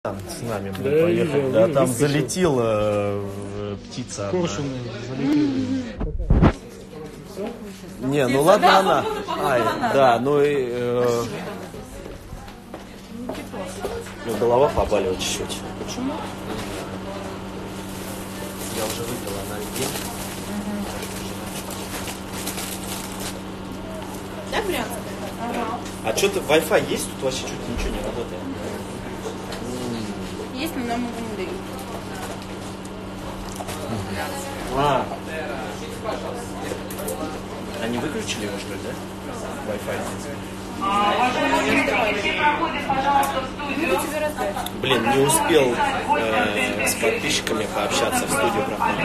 С нами Да, поехать. видел, Да, видел, там выскочил. залетела птица. Коршуны залетели. Не, ну ладно Да, она. по-моему, Ай, она, да, ну и ну, голова побаливает чуть-чуть. Почему? Я уже выпил анальгин. Да, Брянская? Ага. А что-то Wi-Fi есть? Тут вообще что-то ничего не работает. Есть, но нам его не дают. А. Они выключили его, что ли, да? Wi-Fi. Уважаемые участники, все проходят, пожалуйста, в студию. Могу тебе раздать. Блин, не успел с подписчиками пообщаться в студию проходить.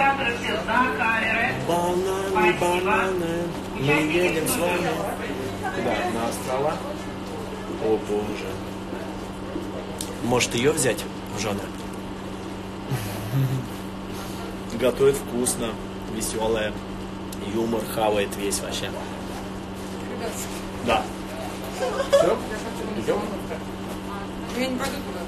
Бананы, бананы, мы едем с вами. Куда? На острова? О боже. Может ее взять в жены? Готовит вкусно, веселая, юмор хавает весь вообще. Да. Все? Идем? Я не пойду туда.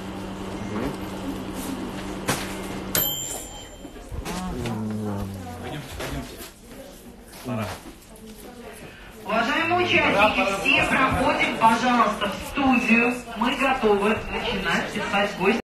Уважаемые участники, все проходим, пожалуйста, в студию. Мы готовы начинать писать гостя.